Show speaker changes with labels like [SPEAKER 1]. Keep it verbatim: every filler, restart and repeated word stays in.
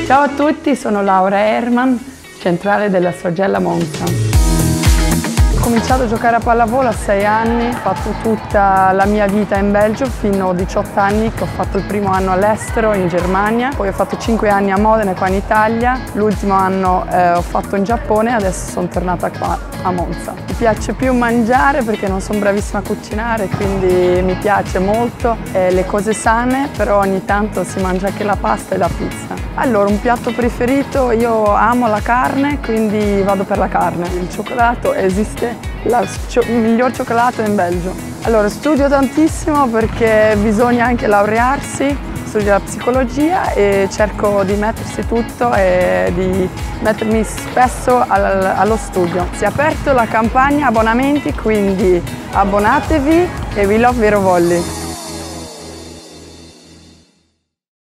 [SPEAKER 1] Ciao a tutti, sono Laura Herman, centrale della Sogella Monza. Ho cominciato a giocare a pallavolo a sei anni, ho fatto tutta la mia vita in Belgio fino a diciotto anni, che ho fatto il primo anno all'estero in Germania, poi ho fatto cinque anni a Modena qua in Italia, l'ultimo anno eh, ho fatto in Giappone e adesso sono tornata qua a Monza. Mi piace più mangiare perché non sono bravissima a cucinare, quindi mi piace molto eh, le cose sane, però ogni tanto si mangia anche la pasta e la pizza. Allora, un piatto preferito, io amo la carne, quindi vado per la carne. Il cioccolato esiste. Il miglior cioccolato in Belgio. Allora, studio tantissimo perché bisogna anche laurearsi, studio la psicologia e cerco di mettersi tutto e di mettermi spesso al, allo studio. Si è aperto la campagna abbonamenti, quindi abbonatevi e we love Vero Volley.